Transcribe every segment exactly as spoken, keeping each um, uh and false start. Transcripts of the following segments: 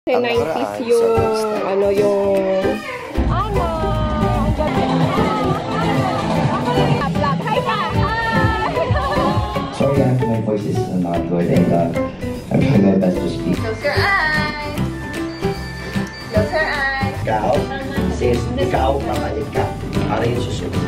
nineties yung, ano, yung... Ano? Ang gabi. Ako lang yung vlog. Hi, ka! Sorry, my voice is not good and uh, I'm trying my best to speak. Close your eyes. Close your eyes. Ikaw, sis, ikaw, makalit ka. Para yung susunod.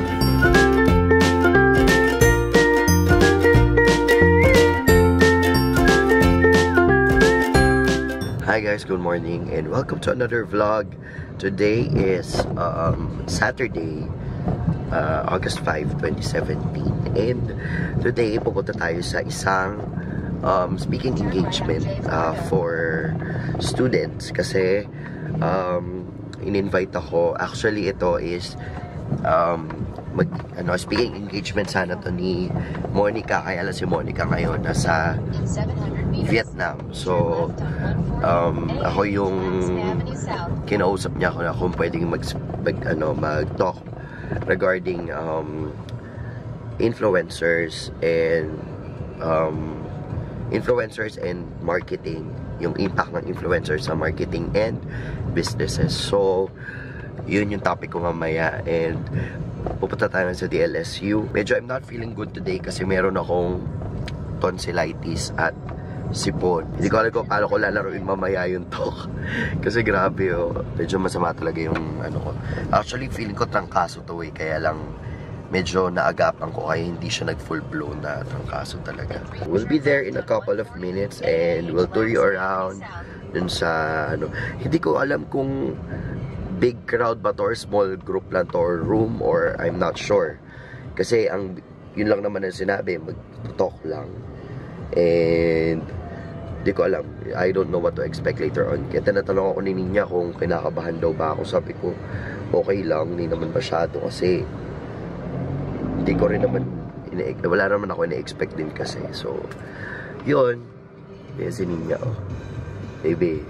Hi guys, good morning and welcome to another vlog. Today is um, Saturday, uh, August fifth, twenty seventeen, and today pupunta tayo sa isang um, speaking engagement uh, for students kasi um, in-invite ako. Actually ito is um, mag, ano, speaking engagement sana to ni Monica, kaya lang si Monica ngayon nasa Vietnam. So um, ako yung kinausap niya ako na kung pwedeng mag, mag, ano, mag-talk regarding um, influencers and um, influencers and marketing, yung impact ng influencers sa marketing and businesses. So yun yung topic ko mamaya, and pupunta tayo sa D L S U. Medyo I'm not feeling good today kasi meron akong tonsillitis at sipon. Hindi ko alam kung paano ko lalaroin mamaya yung talk. Kasi grabe, oh. Medyo masama talaga yung ano ko. Actually, feeling ko trangkaso to eh. Kaya lang medyo naagapan ko kaya hindi siya nag full blown na trangkaso talaga. We'll be there in a couple of minutes and we'll tour you around dun sa ano. Hindi ko alam kung big crowd ba to or small group lang to or room or I'm not sure. Kasi ang yun lang naman ang sinabi, mag-talk lang. And di ko alam. I don't know what to expect later on. Kaya tinatanong ako ni Ninya kung kinakabahan daw ba ako. Sabi ko, okay lang. Hindi naman masyado kasi hindi ko rin naman wala naman ako ina-expect din kasi. So, yun. Kaya si Ninya, oh. Baby.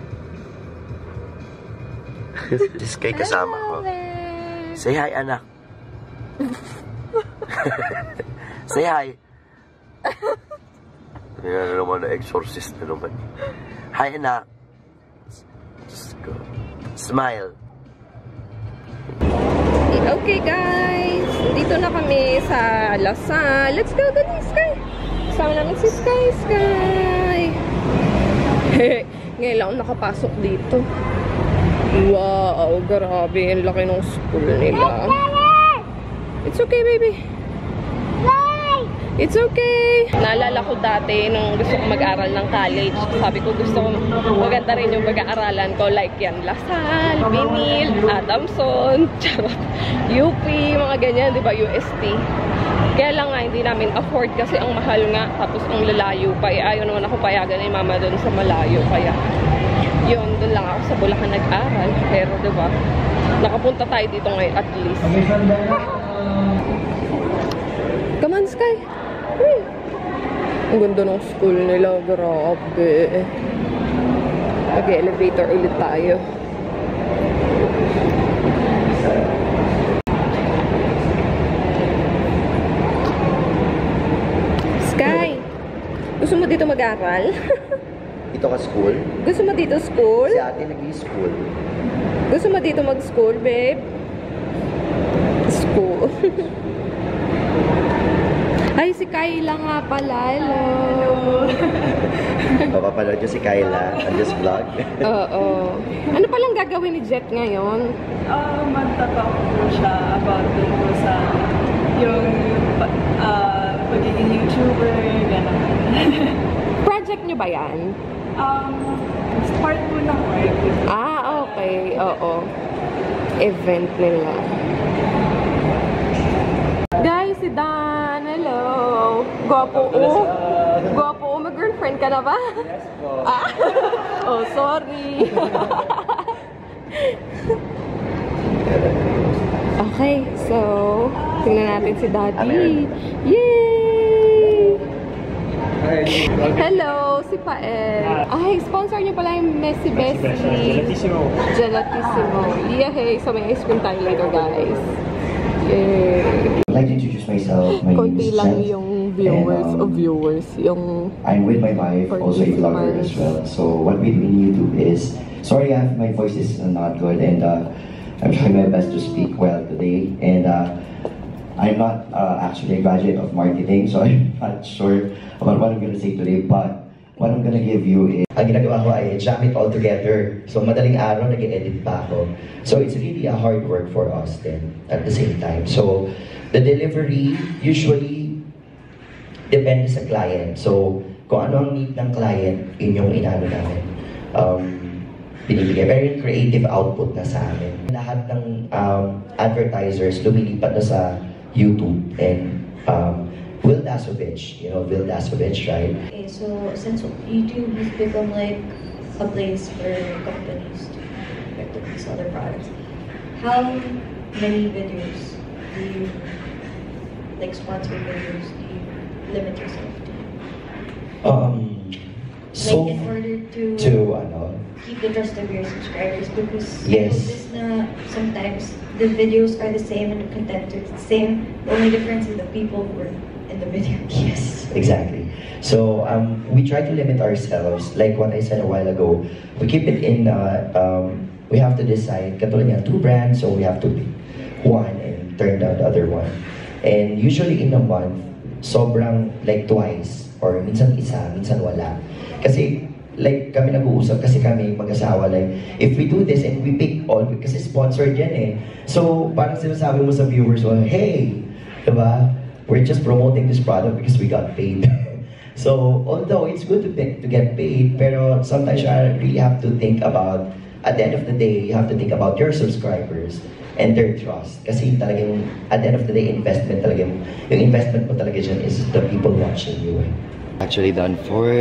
Just kay kasama ko. Say hi, anak. Say hi. Yan na naman na exorcist na naman. Hi, anak. Just go. Smile. Okay guys, dito na kami sa Lasal. Let's go, dali, Sky. Kasama namin si Sky, Sky. Ngayon lang nakapasok dito. Wow, grabe. Ang laki ng school nila. It's okay, baby. It's okay. Naalala ko dati nung gusto ko mag-aral ng college. Sabi ko gusto ko maganda rin yung pag-aaralan ko. Like yan, Lasal, Binil, Adamson, U P, mga ganyan, di ba? U S T. Kaya lang nga, hindi namin afford kasi ang mahal nga. Tapos ang lalayo pa. Eh, ayaw naman ako payagan ni mama doon sa malayo. Kaya yun, doon lang ako sa Bulacan nag-aral. Pero diba, nakapunta tayo dito ngayon at least. Come on, Sky. Hmm. Ang ganda ng school nila. Grabe. Mag-elevator ulit tayo. Sky, gusto mo dito mag-aral? Dito ka school? Gusto mo dito school? Si ate nag-i-school. Gusto mo dito mag-school, babe? School. Ay, si Kyla nga pala. Hello. Papapanood nyo si Kyla on this vlog. Oo. Ano palang gagawin ni Jet ngayon? Uh, Magtatalk po siya about dun po sa yung uh, pagiging YouTuber, gano'n. Project nyo ba yan? Um, part po ng work. Ah, okay. Oo. Event nila. Guys, si Dan. Hello. Gwapo o. Gwapo o. Mag-girlfriend ka na ba? Yes po. Ah. Oh, sorry. Okay, so tingnan natin si Daddy. Yay! Hello, si Pael. Ay, sponsor niyo pala yung Messi Bessie. Gelatissimo. Gelatissimo. Yay! So may ice cream tayo later, guys. Yay! I'd like to introduce myself. My name Konti is lang Seth, yung viewers and, um, o viewers. Yung I'm with my wife, also a vlogger as well. So what we do in YouTube is sorry, uh, my voice is not good, and uh, I'm trying my best to speak well today. And uh, I'm not uh, actually a graduate of marketing, so I'm not sure about what I'm going to say today. But what I'm going to give you is, ang ginagawa ko ay jam it all together. So madaling araw, nag-edit pa ako. So it's really a hard work for us then at the same time. So the delivery usually depende sa client. So kung ano ang need ng client, yun yung inano namin. Um, binibigay. Pero yung creative output na sa amin. Lahat ng um, advertisers lumilipat na sa YouTube and um, Will Dasovich, you know Will Dasovich, right? Okay, so since YouTube has become like a place for companies to effectively sell their products, how many videos do you, like sponsored videos, do you limit yourself to? Um, so like in order to, to ano, keep the trust of your subscribers, because yes. I notice na sometimes the videos are the same and the content is the same. The only difference is the people who are in the video. Yes. Exactly. So um, we try to limit ourselves. Like what I said a while ago, we keep it in. Uh, um, we have to decide. Katulad niya, two brands, so we have to pick one and turn down the other one. And usually in a month, sobrang like twice or minsan isa, minsan wala. Kasi like kami nag-uusap kasi kami mag-asawa, like if we do this and we pick all, kasi sponsored yan eh, so parang sinasabi mo sa viewers, well, hey, diba, we're just promoting this product because we got paid. So although it's good to pick, to get paid, pero sometimes you really have to think about, at the end of the day, you have to think about your subscribers and their trust, kasi talagang at the end of the day, investment talaga, yung investment mo talaga dyan is the people watching you. Actually done for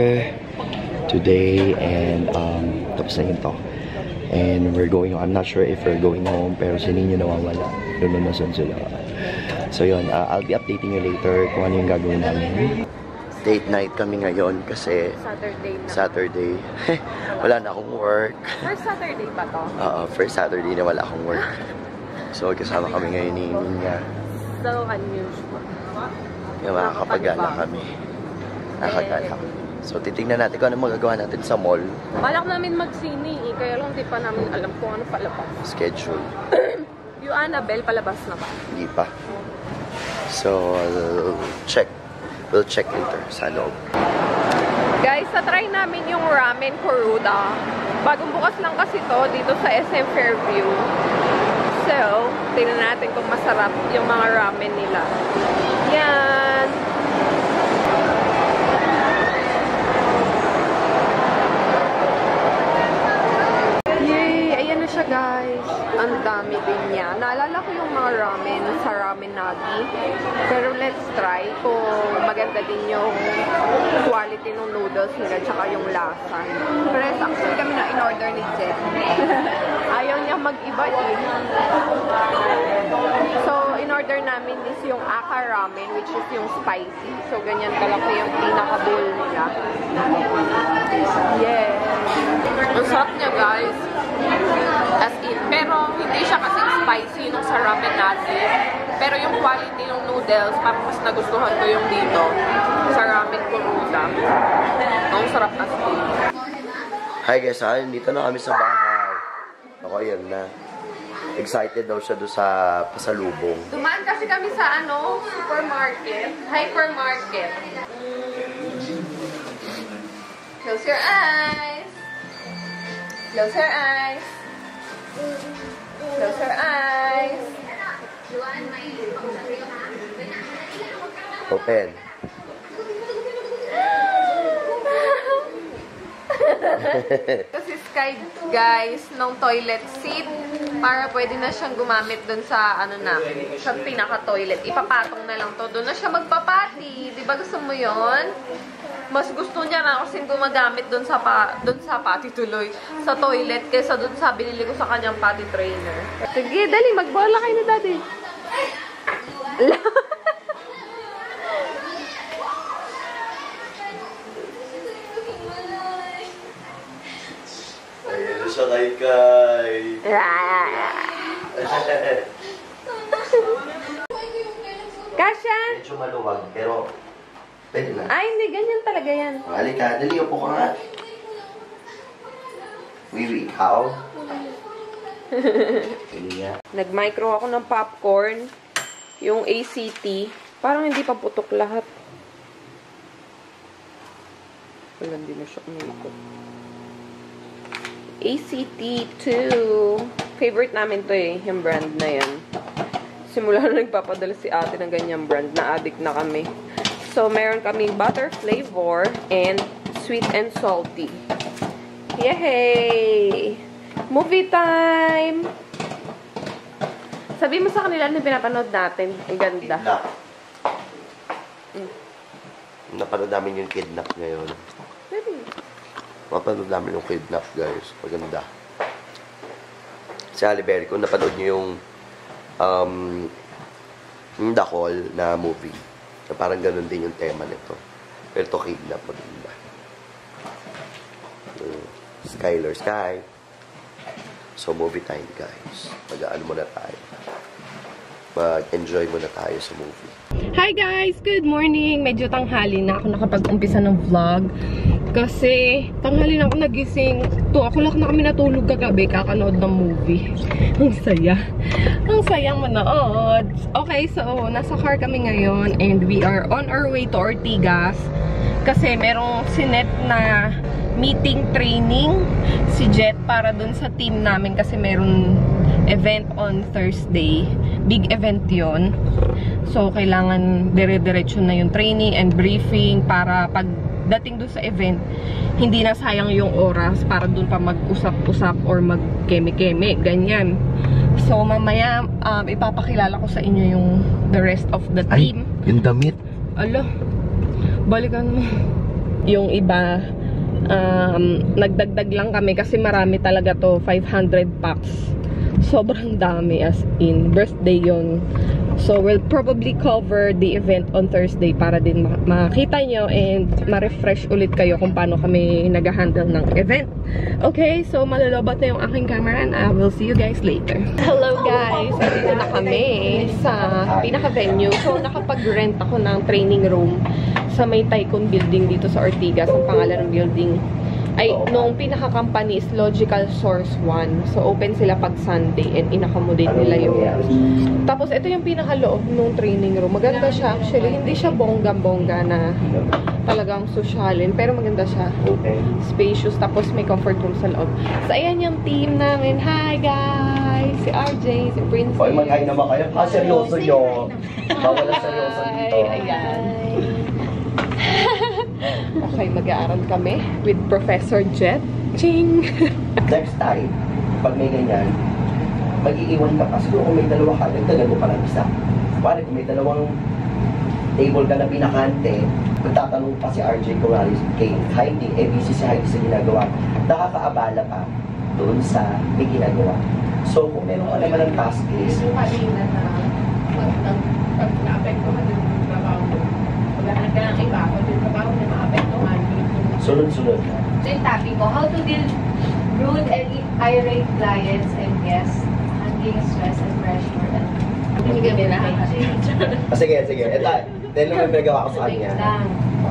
today, and um, tapos na yun to. And we're going, I'm not sure if we're going home, pero si Nino nawawala. Lulunasan sila. So yun, uh, I'll be updating you later kung ano yung gagawin namin. Date night kami ngayon kasi Saturday na. Saturday. Wala na akong work. First Saturday ba to? Oo, first Saturday na wala akong work. So kasama kami ngayon ni Ninya. So unusual. Yung makakapagala kami. Nakakagala kami. So, titignan natin kung ano magagawa natin sa mall. Balak namin mag-sine eh, kaya lang di pa namin alam kung ano palabas. Schedule. Yung Annabelle, palabas na ba? Hindi pa. So, I'll check. We'll check later sa loob. Guys, na-try namin yung ramen Kuruda. Bagong bukas lang kasi to dito sa S M Fairview. So, tingnan natin kung masarap yung mga ramen nila. Yan! Siya guys, ang dami din niya. Naalala ko yung mga ramen sa Ramen Nagi. Pero let's try kung maganda din yung quality ng noodles nila tsaka yung lasa. Pero actually kami na in-order ni Jet. Ayaw niya mag-iba eh. So, in-order namin is yung Aka Ramen, which is yung spicy. So, ganyan kalaki yung pinaka-bowl nila. Yes! Ang sarap niya guys. As in, pero hindi siya kasing spicy nung sa Ramen Nagi. Pero yung quality ng noodles, parang mas nagustuhan ko yung dito sa Ramen Kuruda. Ang sarap as in. Hi guys, ha? Dito na kami sa bahay. Ako, yun na. Excited daw siya doon sa pasalubong. Dumaan kasi kami sa ano, supermarket. Hypermarket. Close your eyes. Close your eyes. Close your eyes. Open. Kasi Sky, guys, ng toilet seat para pwede na siyang gumamit dun sa ano namin, sa pinaka-toilet. Ipapatong na lang to. Doon na siya magpapati. Di ba gusto mo yon? Mas gusto niya na kasi gumagamit dun sa pa, dun sa pati tuloy, sa toilet, kaysa dun sa binili ko sa kanyang potty trainer. Sige, dali, magbola kayo na daddy. Ayun siya kay Kai. Kasha? Medyo maluwag, pero pwede na. Ay, hindi. Ganyan talaga yan. Halika, dali, upo ka nga. Wiwi, ikaw? Iya. Nag-micro ako ng popcorn. Yung A C T. Parang hindi pa putok lahat. Wala, hindi na siya umikot. A C T two. Favorite namin to eh, yung brand na yan. Simula na nagpapadala si ate ng ganyang brand, na addict na kami. So, meron kaming butter flavor and sweet and salty. Yay! Movie time! Sabi mo sa kanila na pinapanood natin. Ang ganda. Kidnap. Mm. Napanood namin yung Kidnap ngayon. Really? Mapanood namin yung Kidnap, guys. Maganda. Si Halle Berry, kung napanood nyo yung um, yung The Call na movie. So, parang ganun din yung tema nito. Pero ito Kidnap, maganda. Uh, Skyler Sky. So, movie time, guys. Mag-ano muna tayo. Mag-enjoy muna tayo sa movie. Hi guys! Good morning! Medyo tanghali na ako nakapag-umpisa ng vlog. Kasi, tanghali na ako nagising. two o'clock na kami natulog kagabi, kakanood ng movie. Ang saya. Ang sayang manood. Okay, so, nasa car kami ngayon and we are on our way to Ortigas. Kasi merong sinet na meeting training si Jet para dun sa team namin kasi meron event on Thursday. Big event yon. So, kailangan dire-diretso na yung training and briefing para pag dating doon sa event, hindi na sayang yung oras para doon pa mag-usap-usap or mag-keme-keme, ganyan. So, mamaya, um, ipapakilala ko sa inyo yung the rest of the team. Ay, yung damit. Ala, balikan mo. Yung iba, um, nagdagdag lang kami kasi marami talaga to, five hundred packs. Sobrang dami, as in, birthday yon. So, we'll probably cover the event on Thursday para din makita nyo and ma-refresh ulit kayo kung paano kami nag-handle ng event. Okay, so malalobat na yung aking camera and I will see you guys later. Hello guys! Dito na kami sa pinaka-venue. So, nakapag-rent ako ng training room sa may Tycoon building dito sa Ortigas. Ang pangalan ng building ay, nung pinaka-company is Logical Source one. So, open sila pag Sunday and in-accommodate nila yung... Tapos, ito yung pinaka-loob nung training room. Maganda siya. Actually, hindi siya bongga-bongga na talagang sosyalin. Pero maganda siya. Spacious. Tapos, may comfort room sa loob. So, ayan yung team namin. Hi, guys! Si R J, si Prince. Hoy, mag-hi naman kayo. Ah, seryoso nyo. Bawal ang seryoso dito. Ayan. Okay, mag-aaral kami with Professor Jet. Ching! Next time, pag may ganyan, mag-iiwan ka pa. Siguro kung may dalawa ka, nagdagan mo pa lang isa. Pare, kung may dalawang table ka na pinakante, magtatanong pa si R J Corrales kay Heidi, eh busy si Heidi sa ginagawa. Nakakaabala pa doon sa may ginagawa. So, kung meron ka naman ng task list, Yung kanina na pag na-apektuhan yung trabaho mo, maghanap ka ng iba, pag yung trabaho na maapektuhan, sunod-sunod na. So yung topic ko, how to deal rude and irate clients and guests, handling stress and pressure, and hindi kami na. Ah, sige, sige. Ito, dahil naman may nagawa ko sa kanya. lang.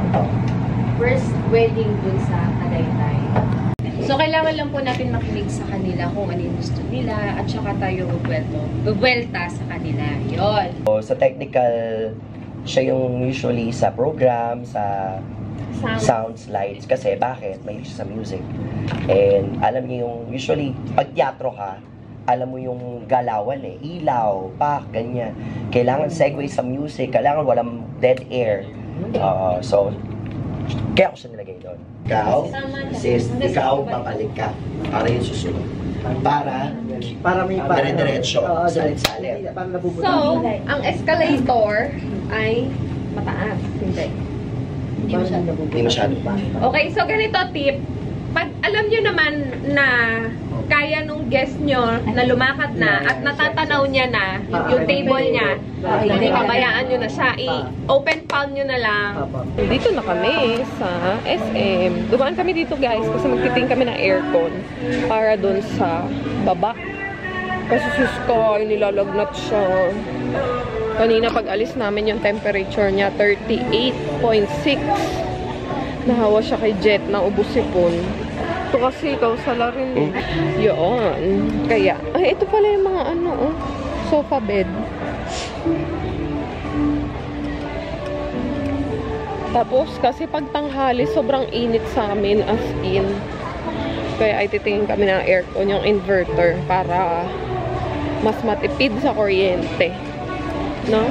First wedding dun sa Tagaytay. So, kailangan lang po natin makinig sa kanila kung ano yung gusto nila at saka tayo bubwelto. Bubwelta sa kanila. Yun. So, sa technical, siya yung usually sa program, sa Sound. sound slides. Kasi bakit? May siya sa music. And alam niyo yung, usually, pag teatro ka, alam mo yung galawan eh. Ilaw, pak, ganyan. Kailangan segue sa music. Kailangan walang dead air. Uh, so, kaya ako siya nilagay doon. Ikaw, sis, ikaw, papalik ka. Para yung susunod. Para, Para may pa, dire-diretso, Oo, salit-salit. Para napupunta. So, ang escalator ay mataas. Hindi. Hindi masyado. Hindi masyado. Okay, so ganito tip. Pag alam nyo naman na kaya nung guest nyo na lumakad na at natatanaw niya na yung table niya, hindi pabayaan nyo na siya. I-open palm nyo na lang. Dito na kami sa S M. Dumaan kami dito guys kasi magtiting kami ng aircon para dun sa baba. Kasi sus ko, nilalagnat siya. Kanina pag alis namin yung temperature niya, thirty-eight point six. Nahawa siya kay Jet na ubos sipon. Ito kasi ikaw sala rin. Eh. Yun. Kaya, ay, ito pala yung mga ano, oh, sofa bed. Tapos, kasi pag tanghali, sobrang init sa amin as in. Kaya ay titingin kami ng aircon, yung inverter, para mas matipid sa kuryente. No?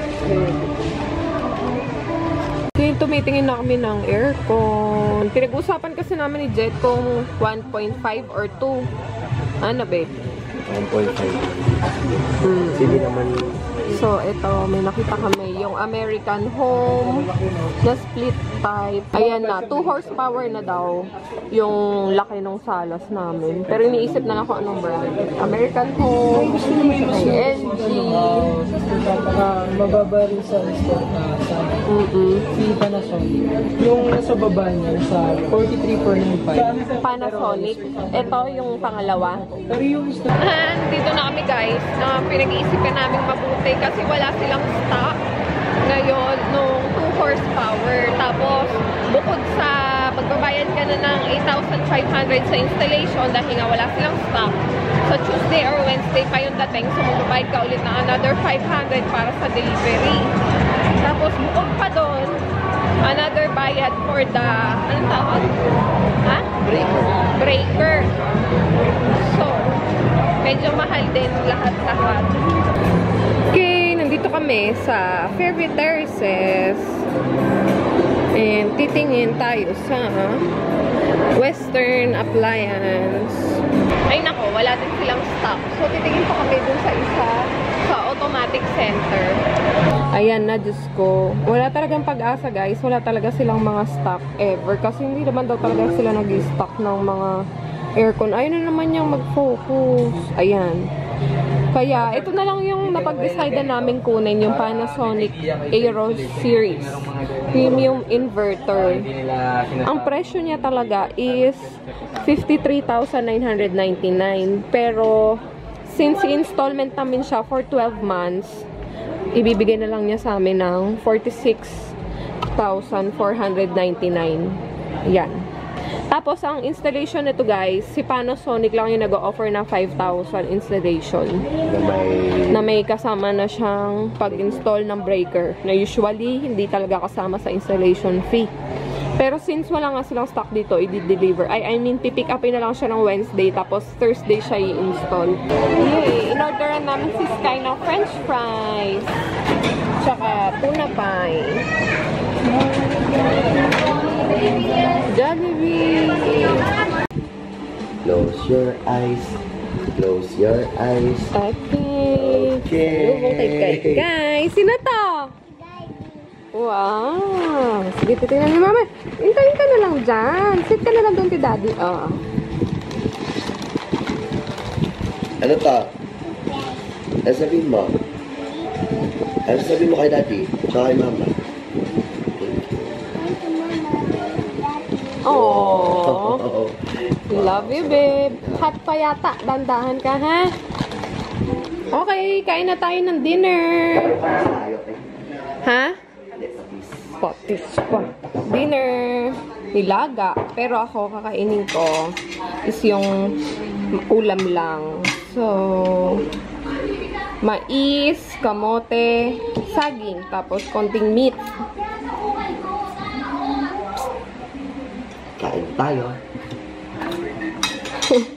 Kaya tumitingin na kami ng aircon. Pinag-usapan kasi namin ni Jet kung one point five or two. Ano, babe? one point five. Hmm. Hindi naman... So, ito, may nakita kami yung American Home na split type. Ayan na, two horsepower na daw yung laki ng salas namin. Pero iniisip na lang kung anong brand. American Home, may L G. Mababa rin sa store na sa si Panasonic. Yung nasa baba niya sa forty-three four ninety-five. Panasonic. Ito yung pangalawa. Pero yung store... Dito na kami guys, na pinag-iisipan namin mabuti kasi wala silang stock ngayon nung two horsepower. Tapos, bukod sa magbabayad ka na ng eight thousand five hundred sa installation dahil nga wala silang stock, sa Tuesday or Wednesday pa yung dating, so magbabayad ka ulit ng another five hundred para sa delivery. Tapos, bukod pa doon, another bayad for the, anong tawag? Ha? Breaker. Breaker. So, medyo mahal din lahat-lahat. Okay, nandito kami sa Fairview Terraces. And titingin tayo sa Western Appliance. Ay nako, wala din silang stock. So, titingin pa kami dun sa isa, sa Automatic Center. Ayan na, Diyos ko. Wala talagang pag-asa, guys. Wala talaga silang mga stock ever. Kasi hindi naman daw talaga sila nag-stock ng mga aircon. Ayun na naman yung mag-focus. Ayan. Kaya, ito na lang yung napag-decide na namin kunin, yung Panasonic Aero Series Premium Inverter. Ang presyo niya talaga is fifty-three thousand nine hundred ninety-nine. Pero, since installment namin siya for twelve months, ibibigay na lang niya sa amin ng forty-six thousand four hundred ninety-nine. Yan. Tapos, ang installation nito guys, si Panasonic lang yung nag-offer ng five thousand installation. Na may... Na may kasama na siyang pag-install ng breaker. Na usually, hindi talaga kasama sa installation fee. Pero since wala nga silang stock dito, i-deliver. I, I mean, pipick upin na lang siya ng Wednesday, tapos Thursday siya i-install. Yay! In-orderan namin si Sky ng French fries. Tsaka tuna pie. Jollibee! Close your eyes. Close your eyes. Okay. Okay. Lubong kay guys. Sino to? Wow. Sige, titignan ni mama. Hintayin ka na lang dyan. Sit ka na lang doon kay daddy. Oh. Ano to? Ano sabihin mo? Ano sabihin mo kay daddy? Tsaka kay mama? Oh. Love you, babe. Hot pa yata. Dandahan ka, ha? Okay, kain na tayo ng dinner. Ha? Patis pa. Dinner. Nilaga. Pero ako, kakainin ko is yung ulam lang. So, mais, kamote, saging, tapos konting meat. Kain tayo.